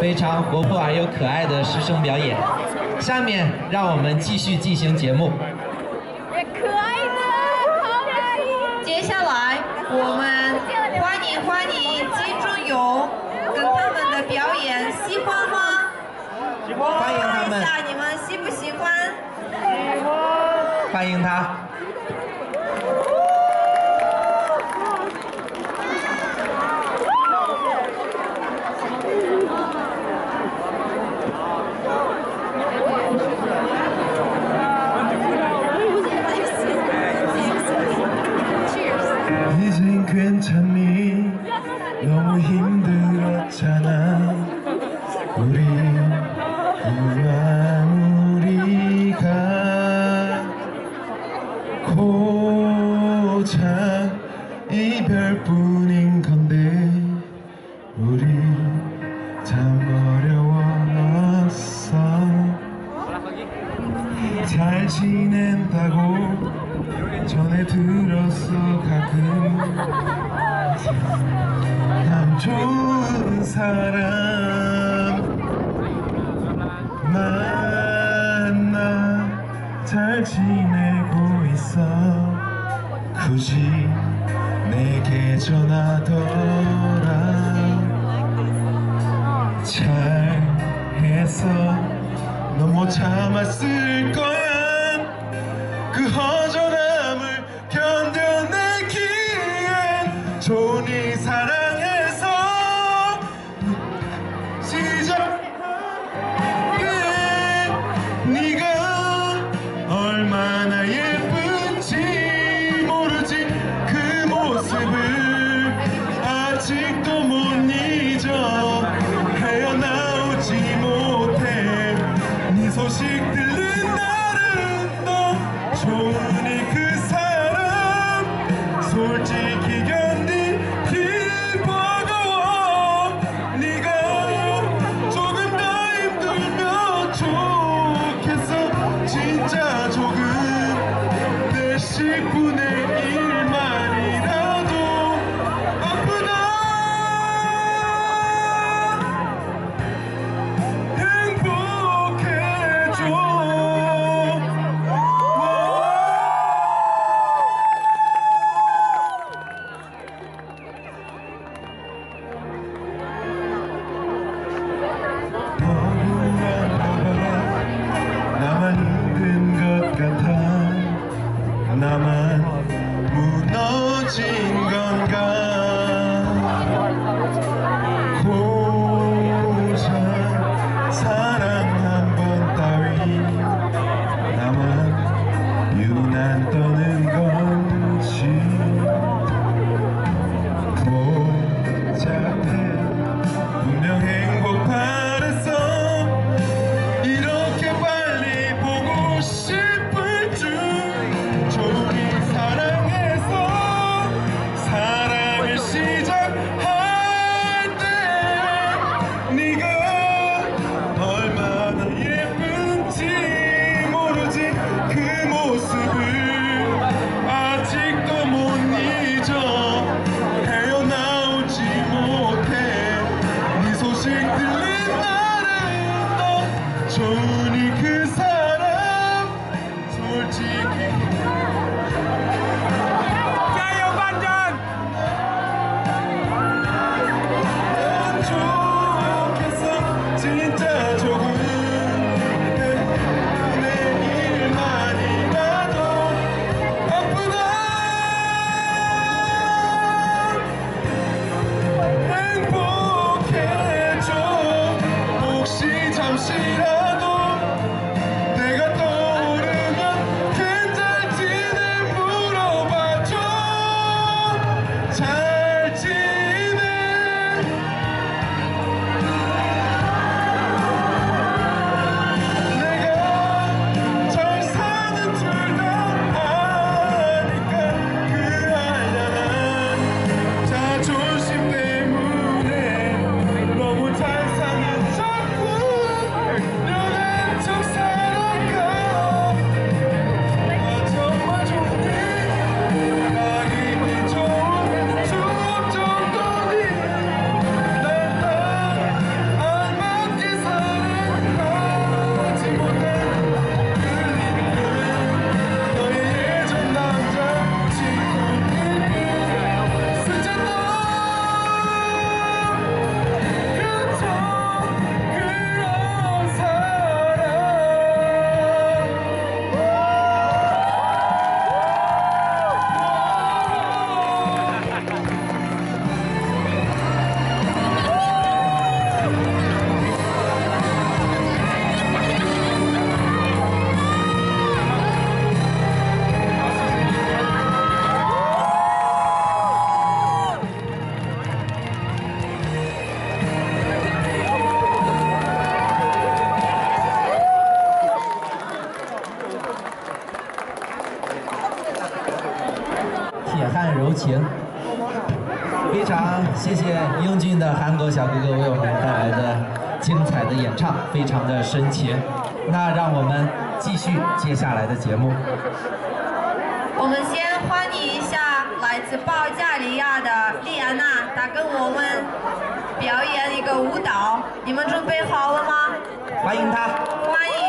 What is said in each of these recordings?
非常活泼而又可爱的师生表演。下面让我们继续进行节目。 可爱的，好美！接下来我们欢迎金钟勇跟他们的表演，喜欢吗？ 喜欢。欢迎他们。 看一下你们喜不喜欢？ 喜欢。欢迎他。 이젠 괜찮니? 너무 힘들었잖아. 우리 우리가 고작 이별뿐인 건데 우리 참 어려웠어. 잘 지낸다고 전에 들었어. 가끔 참 좋은 사람 만나 잘 지내고 있어. 굳이 내게 전하더라. 잘했어. 넌 못 참았을 거야. 그 허전함을 견뎌내기엔 좋으니 사랑해서 시작해. 네가 얼마나 예쁜지 모르지. 그 모습을 아직도 못 잊어. 헤어나오지 못해. 네 소식 들은 날은 너 좋으니 그 사람 솔직히 견디기 버거워. 네가 조금 더 힘들면 좋겠어. 진짜 조금 내 10분의 1만이라도 아프다. 행복해져. 情。非常谢谢英俊的韩国小哥哥为我们带来的精彩的演唱，非常的深情。那让我们继续接下来的节目。 我们先欢迎一下来自保加利亚的莉安娜，她跟我们表演一个舞蹈，你们准备好了吗？ 欢迎她。 欢迎。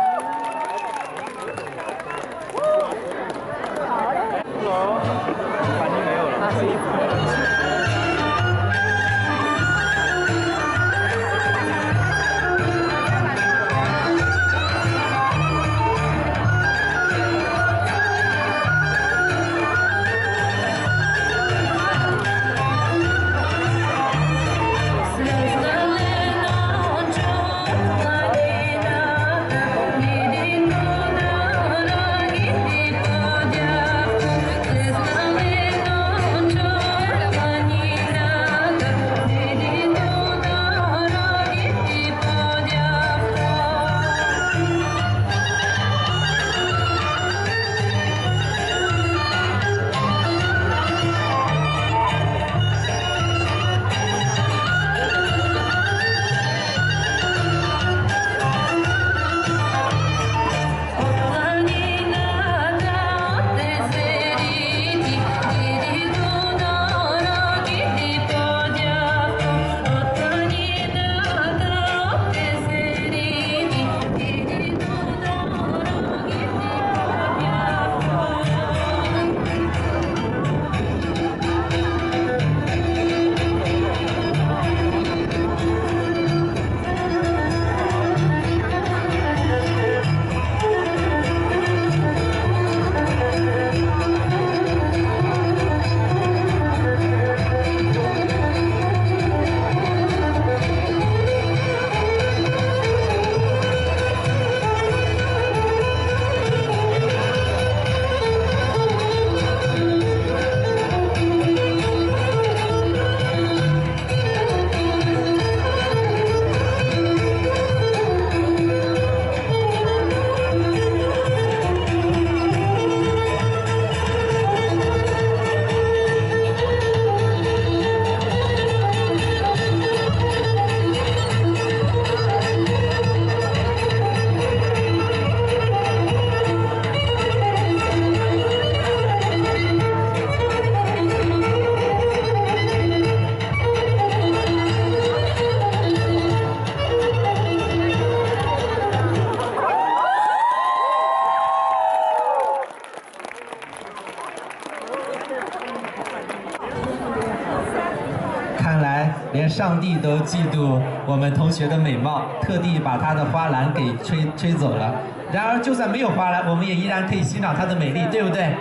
连上帝都嫉妒我们同学的美貌，特地把她的花篮给吹走了。然而，就算没有花篮，我们也依然可以欣赏她的美丽，对不对？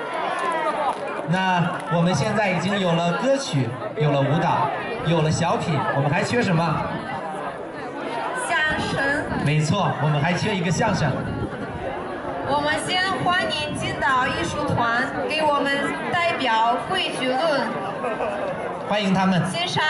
那我们现在已经有了歌曲，有了舞蹈，有了小品，我们还缺什么？ 相声。 没错，我们还缺一个相声。 我们先欢迎金岛艺术团给我们代表《规矩论》， 欢迎他们。 欣赏。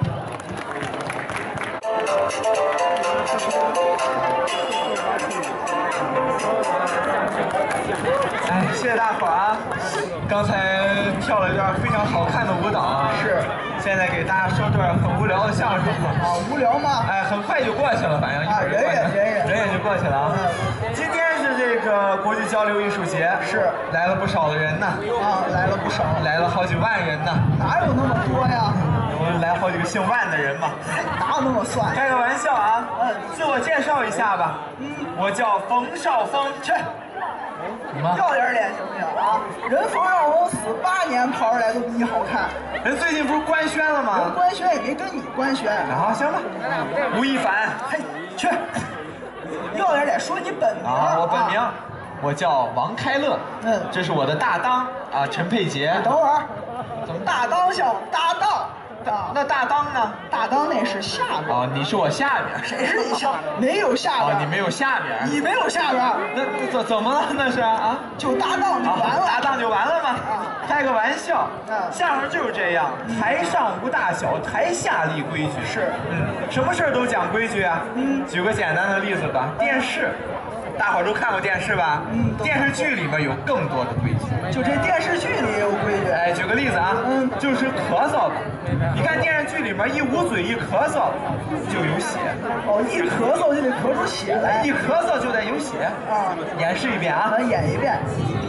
哎，谢谢大伙儿啊！刚才跳了一段非常好看的舞蹈啊。是。现在给大家说段很无聊的相声。 啊，无聊吗？ 哎，很快就过去了，反正啊，人也就过去了啊。今天是这个国际交流艺术节， 是来了不少的人呢。 啊，来了不少， 来了好几万人呢。 哪有那么多呀？ 我们来好几个姓万的人嘛。 哪有那么算？ 开个玩笑啊。自我介绍一下吧。我叫冯绍峰。 去。要点脸行不行啊？人冯绍峰死8年跑出来都比你好看。 人最近不是官宣了吗？ 人官宣也没跟你官宣。 啊，行吧。吴亦凡， 嘿，去。要点脸，说你本名啊！我本名，我叫王开乐。这是我的搭档啊，陈佩杰。 等会儿，怎么搭档像搭档？ 那大当呢？ 大当那是下边。 哦，你是我下边。 谁是你下边？没有下边。 哦，你没有下边。 你没有下边。 那怎么了？那是啊？ 就搭档就完了。 搭档就完了吗？开个玩笑。相声就是这样，台上无大小，台下立规矩。 是。 什么事儿都讲规矩啊。举个简单的例子吧，电视。 大伙儿都看过电视吧？电视剧里面有更多的规矩。 就这电视剧里也有规矩。 哎，举个例子啊，就是咳嗽吧。你看电视剧里面一捂嘴一咳嗽就有血。 哦，一咳嗽就得咳出血来。 一咳嗽就得有血。啊，演示一遍啊。 咱演一遍。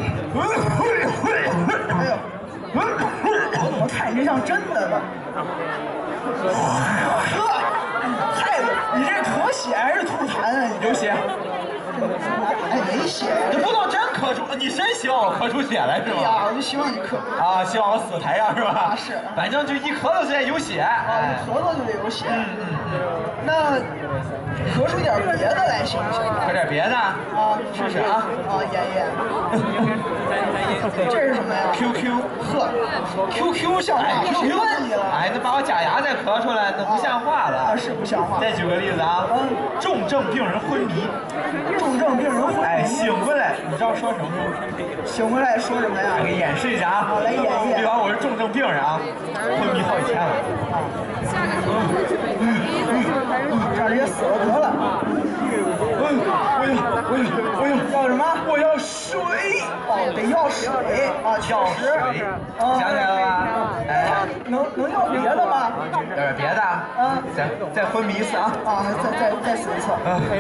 哎呦，我怎么看你这像真的呢？呵，太子，你这咳血还是吐痰啊？ 有血。 哎，没血。 你不能真咳出，你真希望我咳出血来是吗？ 对呀，我就希望你咳。 啊，希望我死台上是吧？ 是。 反正就一咳嗽就得有血。 啊，一咳嗽就得有血。那咳出点别的来行不行？ 咳点别的啊？试试啊。 啊，演一演。这是什么呀 ？QQ。 呵 ，QQ 像话？谁问你了？ 哎，那把我假牙再咳出来，那不像话了。 是不像话。 再举个例子啊，重症病人昏迷。 重症病人昏迷。 哎，醒过来，你知道说什么吗？ 醒过来说什么呀？ 给你演示一下啊。 好，来演一演。 比方我是重症病人啊，昏迷好几天了。 这样直接死了得了。我要什么？ 我要水。 哦，得要水啊，确实。 想起来了吧？哎， 能要别的吗？ 别的。再昏迷一次啊！ 啊，再死一次。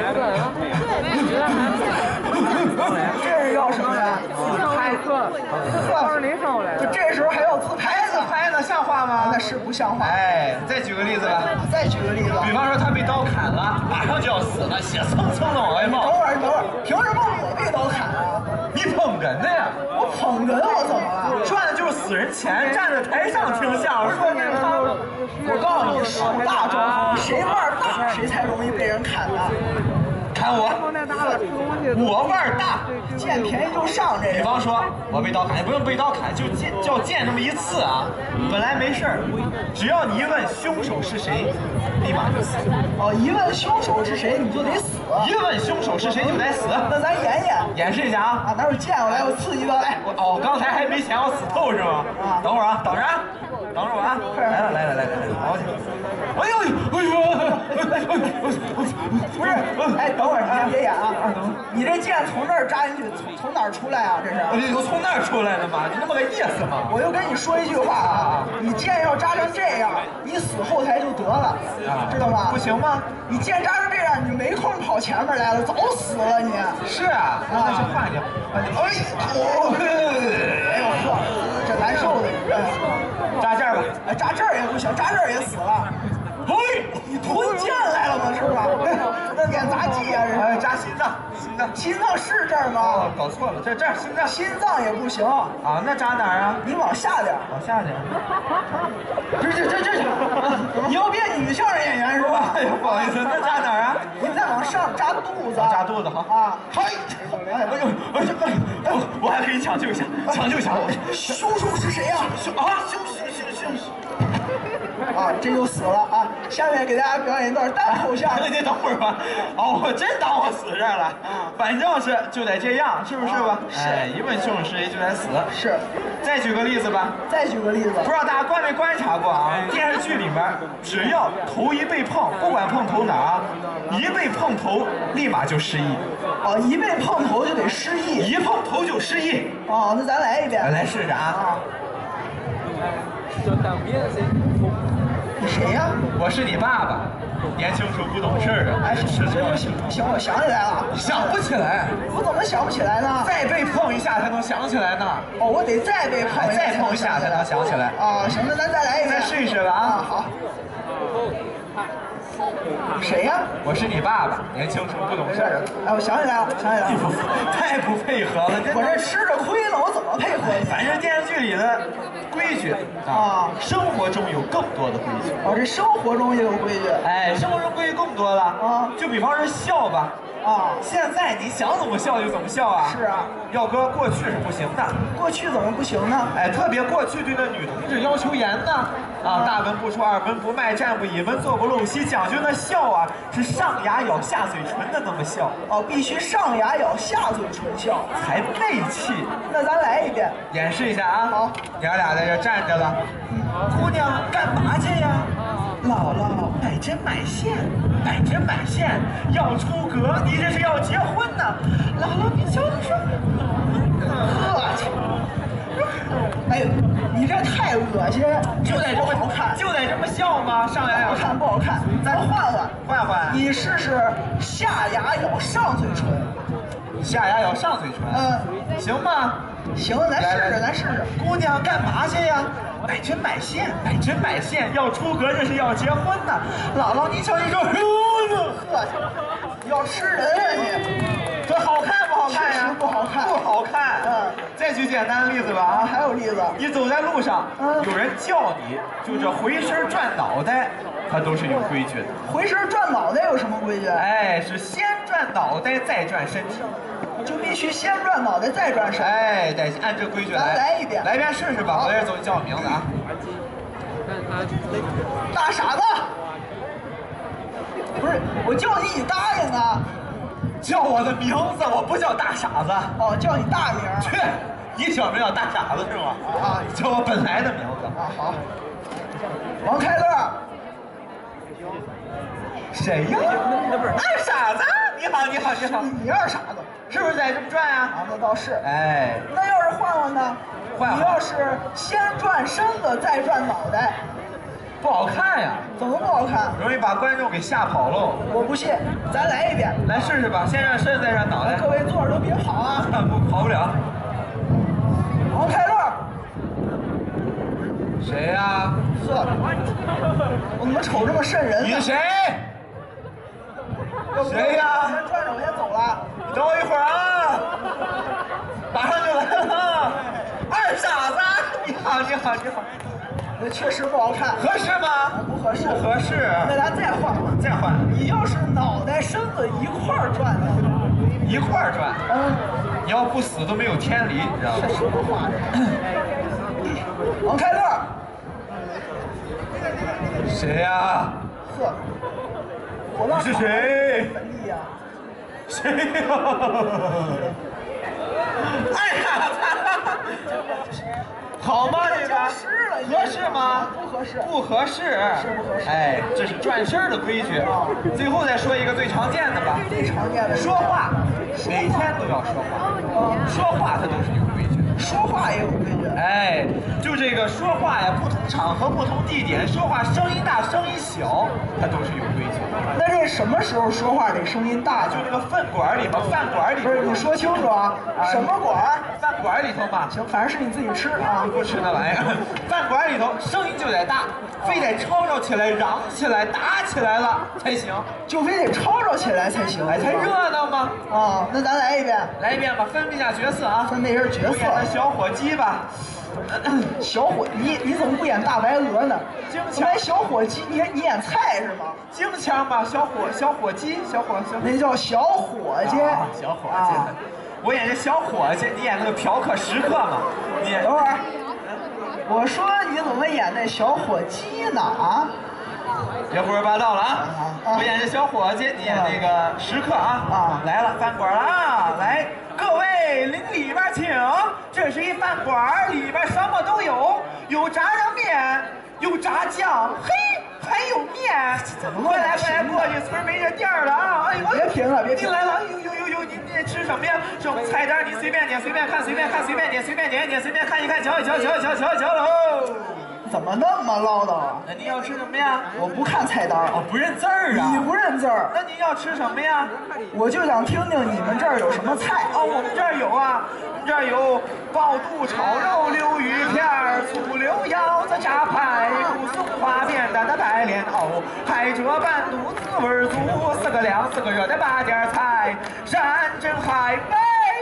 这是要什么呀？自拍。就这时候还要自拍呢？ 拍呢，像话吗？ 那是不像话。 哎，再举个例子吧。 再举个例子。 比方说他被刀砍了，马上就要死了，血蹭蹭的往外冒。 等会儿，凭什么我被刀砍啊？ 你捧哏的呀？ 我捧哏，我怎么了？ 赚的就是死人钱，站在台上听相声。说那个他， 我告诉你，树大招风，谁腕儿大，谁才容易被人砍的。 砍我，我腕儿大， 见便宜就上这个。 比方说，我被刀砍，也不用被刀砍，就见那么一次啊。本来没事儿，只要你一问凶手是谁，立马就死。 哦，一问凶手是谁，你就得死。 一问凶手是谁就得死。 那咱演演， 演示一下啊。 啊，哪有剑？我来，我刺一刀来。 我刚才还没想我死透是吗？啊，等会儿啊，等着啊，等着我啊。来了，好去。哎呦， 不是，哎，等会儿，你先别演啊！你这剑从这儿扎进去，从哪儿出来啊？这是？ 我从那儿出来的嘛，就那么个意思嘛。 我就跟你说一句话啊，你剑要扎成这样，你死后台就得了，知道吗？ 不行吗？ 你剑扎成这样，你没空跑前面来了，早死了你。 是啊，那就换你。 哎呦呵，这难受的。 扎这儿吧， 哎，扎这儿也不行，扎这儿也死了。嘿，你吞剑来了吗？是吧？那演杂技啊，人哎，扎心脏， 心脏是这儿吗？ 搞错了，这儿心脏， 心脏也不行啊，那扎哪儿啊？ 你往下点， 往下点。 你要变女相声演员是吧？ 哎呀，不好意思，那扎哪儿啊？ 你再往上扎肚子， 扎肚子好啊。嘿， 我还可以抢救一下， 凶手是谁呀？ 凶！ 啊，这就死了啊！下面给大家表演一段单口相声。 你等会儿吧，哦，我真当我死这儿了。反正是就得这样，是不是吧？哎，一问凶手是谁就得死。 是。 再举个例子吧。 再举个例子。 不知道大家没观察过啊？电视剧里面，只要头一被碰，不管碰头哪儿，一被碰头立马就失忆。 哦，一被碰头就得失忆。 一碰头就失忆。 哦，那咱来一遍。 来试试啊。 你谁呀？ 我是你爸爸，年轻时候不懂事儿啊。 哎，行，我想起来了。 想不起来？ 我怎么想不起来呢？ 再被碰一下才能想起来呢。 哦，我得再被碰一下， 再碰一下才能想起来。 啊，行，那咱再来一遍， 再试一试吧啊。 好。谁呀？ 我是你爸爸，年轻时候不懂事儿。 哎，我想起来了， 太不配合了， 我这吃着亏呢，我怎么配合你？ 反正电视剧里的规矩啊，生活中有更多的规矩。 哦，这生活中也有规矩。 哎，生活中规矩更多了啊，就比方说笑吧。 啊， 现在你想怎么笑就怎么笑啊！ 是啊， 要搁过去是不行的。 过去怎么不行呢？ 哎，特别过去对那女同志要求严呢。啊，大门不出二门不迈，站不倚门，坐不露膝，讲究那笑啊，是上牙咬下嘴唇的那么笑。 哦，必须上牙咬下嘴唇笑， 才媚气。 那咱来一遍， 演示一下啊。 好， 娘俩在这站着了。姑娘干嘛去呀？ 姥姥买针买线，买针买线要出阁，你这是要结婚呢？姥姥，你瞧你说， 客气。哎呦，你这太恶心， 就得这么好看， 就得这么笑吗？上牙咬不好看不好看，咱换换， 换换。 你试试下牙咬上嘴唇， 下牙咬上嘴唇，行吗？ 行，咱试试，咱试试。 姑娘干嘛去呀？买针买线，买针买线，要出阁，这是要结婚呢。姥姥，你瞧你这， 客气，要吃人啊你！ 这好看不好看呀？ 不好看， 不好看。再举简单的例子吧啊， 还有例子。 你走在路上，有人叫你，就这回身转脑袋，它都是有规矩的。 回身转脑袋有什么规矩？ 哎，是先转脑袋再转身体。 就必须先转脑袋再转身。 哎，得按这规矩来。 咱来一遍， 来一遍试试吧。我在这走，你叫我名字啊。 大傻子，不是，我叫你答应啊。 叫我的名字，我不叫大傻子。 哦，叫你大名。 去，你小名叫大傻子是吗？啊，叫我本来的名字。 啊，好。王开乐。 谁呀？二傻子，你好，你好，你好。 你二傻子， 是不是得这么转啊？ 啊，那倒是。 哎， 那要是换换呢？你要是先转身子再转脑袋， 不好看呀。 怎么不好看？ 容易把观众给吓跑喽。 我不信，咱来一遍。 来试试吧，先让身子再让脑袋。 各位坐着都别跑啊！ 不跑不了。 王开乐。 谁呀？ 呵，我怎么瞅这么瘆人呢？ 你是谁？谁呀？ 先转着我先走了。 你等我一会儿啊，马上就来了。二傻子，你好，你好，你好。 那确实不好看， 合适吗？ 不合适， 不合适。 那咱再换换， 再换。 你要是脑袋身子一块儿转呢？ 一块儿转。你要不死都没有天理，你知道吗？ 这什么话？王开乐。 谁呀？ 呵，我让你是谁？谁呀？哎呀！好吗？这个合适吗？ 不合适， 不合适， 是不合适。 哎，这是转身的规矩。最后再说一个最常见的吧。 最常见的， 说话，每天都要说话。说话它都是有规矩的。 说话也有规矩。 哎，就这个说话呀，不同场合、不同地点，说话声音大、声音小，它都是有规矩的。 那这什么时候说话得声音大？ 就那个饭馆里吧，饭馆里不是，你说清楚啊！什么馆？ 饭馆里头嘛。 行，反正是你自己吃啊， 不吃那玩意儿。饭馆里头声音就得大，非得吵吵起来、嚷起来、打起来了才行， 就非得吵吵起来才行， 哎，才热闹吗？ 啊，那咱来一遍， 来一遍吧，分配一下角色啊， 分配一下角色。 我演的小伙计吧。 小伙，你怎么不演大白鹅呢？怎么演小伙计？你演菜是吗？ 京腔吧，小伙计， 那叫小伙计。 小伙计，我演这小伙计，你演那个嫖客食客嘛？你等会儿，我说你怎么演那小伙计呢？啊？ 别胡说八道了啊！我演这小伙计，你演那个食客啊！来了，饭馆了啊！来，各位邻里边请，这是一饭馆，里边什么都有，有炸酱面，有炸酱，嘿，还有面。快来过去，村没这店了啊！哎呦， 别贫了，别贫了。 您来了，呦，您吃什么呀？这种菜单你随便点，随便看，随便点，随便点，随便看一看，瞧喽。 怎么那么唠叨啊？ 那您要吃什么呀？ 我不看菜单哦，不认字儿啊？ 你不认字儿？ 那您要吃什么呀？ 我就想听听你们这儿有什么菜。 哦，我们这儿有啊，我们这儿有爆肚炒肉、溜鱼片、醋溜腰子、炸排骨、松花扁担的白莲藕、海蜇拌肚滋味足，4个凉4个热的8点菜，山珍海味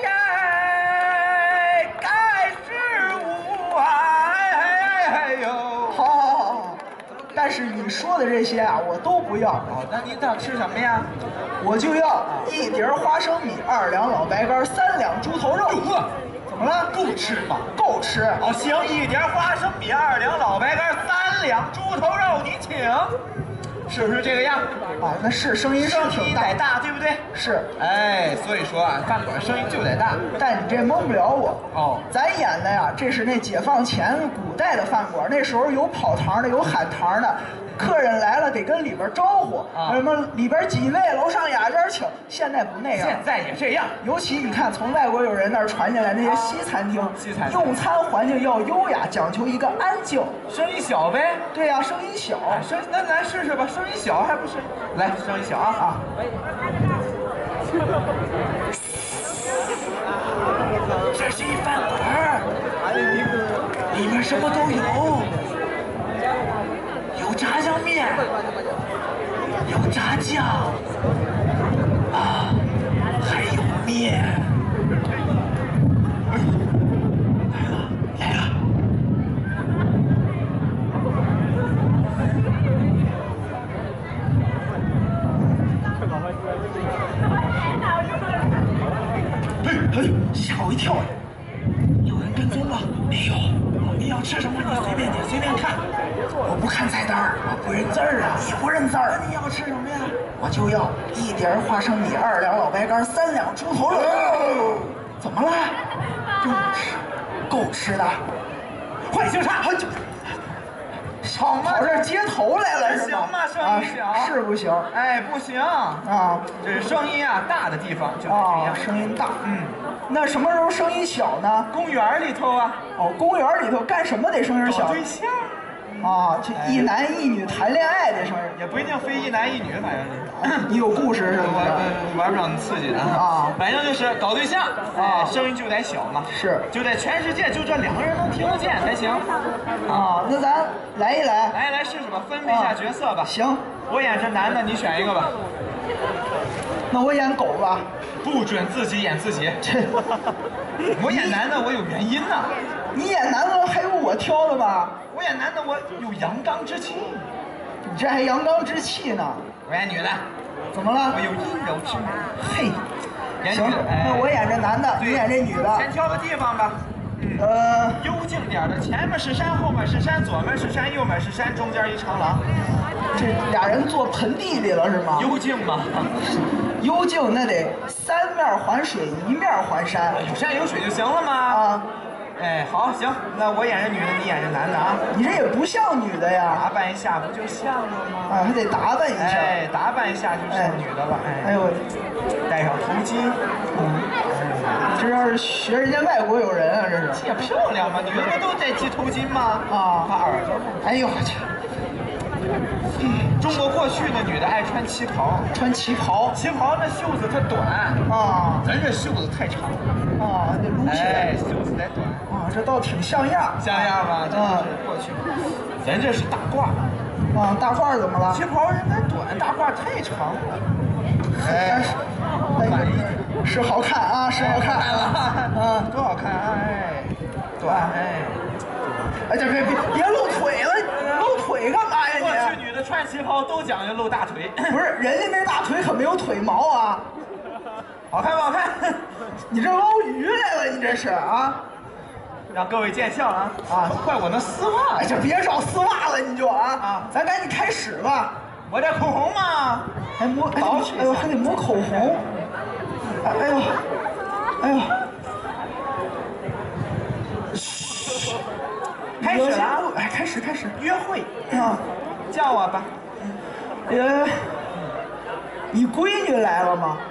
耶，盖世无哎呦！ 好，但是你说的这些啊，我都不要。 哦，那您想吃什么呀？ 我就要1碟花生米、2两老白干、3两猪头肉。怎么了？ 够吃吗？ 够吃。 哦，行，1碟花生米、2两老白干、3两猪头肉，您请。 是不是这个样？ 啊，那是声音是挺得大，对不对？ 是。 哎，所以说啊，饭馆声音就得大。 但你这蒙不了我哦， 咱演的呀，这是那解放前古代的饭馆，那时候有跑堂的，有喊堂的。客人来了得跟里边招呼，什么里边几位，楼上雅间请。现在不那样， 现在也这样。 尤其你看，从外国友人那儿传进来那些西餐厅，用餐环境要优雅，讲求一个安静， 声音小呗。 对呀，声音小。 那咱试试吧，声音小还不是？来，声音小啊。这是一饭馆，里面什么都有。有炸酱面，有炸酱，啊，还有面。来了。吓我一跳！有人跟踪了？没有。你要吃什么？你随便点，随便看。我不看菜单儿，我不认字儿啊。你不认字儿？你要吃什么呀？我就要1碟花生米，2两老白干，3两猪头肉。怎么了？够吃的。快警察！跑这儿接头来了是吗？行吗？声音小是不行。哎，不行啊！这声音啊大的地方就这样。声音大。那什么时候声音小呢？公园里头啊。哦，公园里头干什么得声音小？搞对象。啊，这一男一女谈恋爱的声音，也不一定非一男一女，反正是。你有故事是吧？我玩不了那么刺激的啊。反正就是搞对象，哎，声音就得小嘛。是，就得全世界就这2个人能听得见才行。啊，那咱来一来，来试试吧，分配一下角色吧。行，我演这男的，你选一个吧。那我演狗吧。不准自己演自己。我演男的，我有原因呐。你演男的还有我挑的吧？我演男的，我有阳刚之气。你这还阳刚之气呢？我演女的。怎么了？我有阴柔之美。嘿，行，那我演这男的，你演这女的。先挑个地方吧。幽静点的，前面是山，后面是山，左面是山，右面是山，中间一长廊。这俩人坐盆地里了是吗？幽静嘛。幽静那得3面环水，1面环山，有山有水就行了吗？啊。哎，好，行，那我演这女的，你演这男的啊。你这也不像女的呀。打扮一下不就像了吗？啊，还得打扮一下。哎，打扮一下就像女的了。哎呦，戴上头巾。这要是学人家外国友人啊，这是。也漂亮嘛，女的不都得系头巾吗？啊，把耳朵。哎呦我去。中国过去的女的爱穿旗袍，穿旗袍，旗袍那袖子它短啊，咱这袖子太长啊，得撸起来，袖子得短啊，这倒挺像样，像样吧？这是过去，咱这是大褂啊，大褂怎么了？旗袍人家短，大褂太长了，哎，是好看啊，是好看啊，多好看啊，哎，短哎。哎，这别露腿了，露腿干嘛呀你？过去女的穿旗袍都讲究露大腿，不是人家那大腿可没有腿毛啊，好看不好看？你这捞鱼来了，你这是啊？让各位见笑了啊！怪我那丝袜，哎，就别找丝袜了，你就啊，咱赶紧开始吧。抹点口红嘛，还抹，哎呦，还得抹口红，哎呦，哎呦。开始了，哎，开始，约会啊，叫我吧。你闺女来了吗？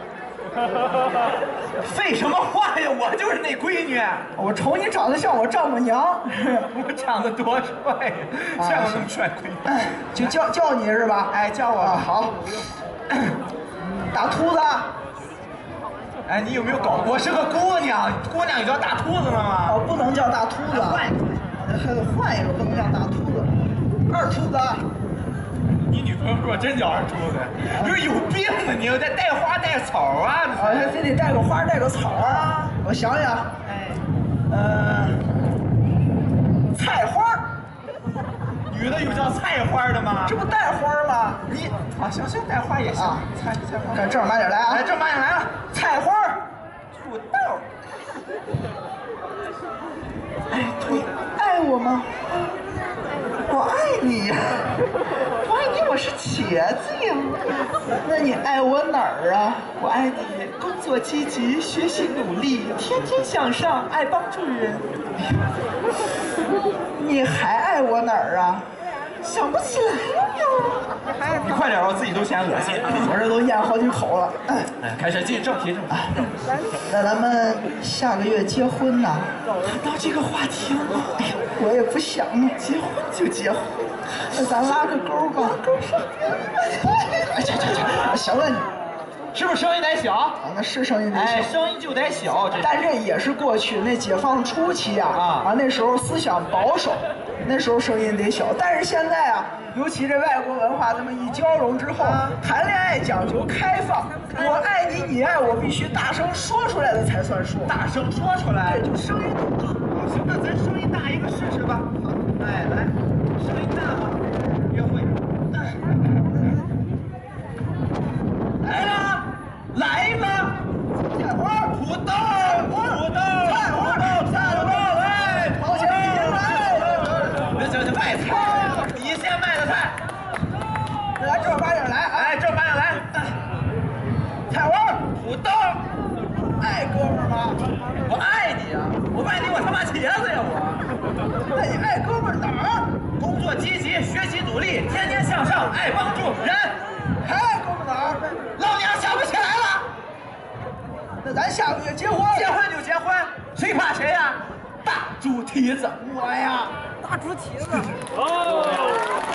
废什么话呀！我就是那闺女。我瞅你长得像我丈母娘。我长得多帅呀！像我那么帅闺女。就叫你是吧？哎，叫我。好。大秃子。哎，你有没有搞？我是个姑娘，姑娘有叫大秃子的吗？哦，不能叫大秃子。换一个。还得换一个，不能叫大秃子。二秃子，你女朋友如果真叫二秃子，你说有病啊！你要再带花带草啊！还非得带个花带个草啊！我想想，哎，菜花。女的有叫菜花的吗？这不带花吗？你啊，行，带花也行。菜花，正儿八经来啊！正儿八经来了，菜花，土豆。哎，爱我吗？我爱你呀！我爱你，我我是茄子呀。那你爱我哪儿啊？ 我爱你工作积极，学习努力，天天向上，爱帮助人。 你还爱我哪儿啊？ 想不起来了呀。你快点，我自己都嫌恶心。 我这都咽好几口了。 开始进正题。 那咱们下个月结婚呢？ 谈到这个话题了吗？ 哎呀，我也不想啊，结婚就结婚。那咱拉个钩吧。钩上。行了你。 是不是声音得小？ 啊，那是声音得小。 哎，声音就得小。 但这也是过去那解放初期啊，那时候思想保守，那时候声音得小。但是现在啊，尤其这外国文化这么一交融之后，谈恋爱讲究开放，我爱你，你爱我，必须大声说出来的才算数。 大声说出来， 对，就声音大。 行，那咱声音大一个试试吧。哎，来，声音大吗？约会。来了，来了， 菜花、 土豆，菜花，哎， 掏钱来， 这卖菜，你先卖的菜。 来正儿八经来， 哎，正儿八经来。 菜花、 土豆， 爱哥们儿吗？ 我爱你啊！我爱你，我他妈茄子呀我！ 那你爱哥们儿哪儿？ 工作积极，学习努力，天天向上，爱帮助人。 还爱哥们儿哪儿？ 老娘想不起来了。 那咱下个月结婚。 结婚就结婚，谁怕谁呀？大猪蹄子， 我呀， 大猪蹄子。哦。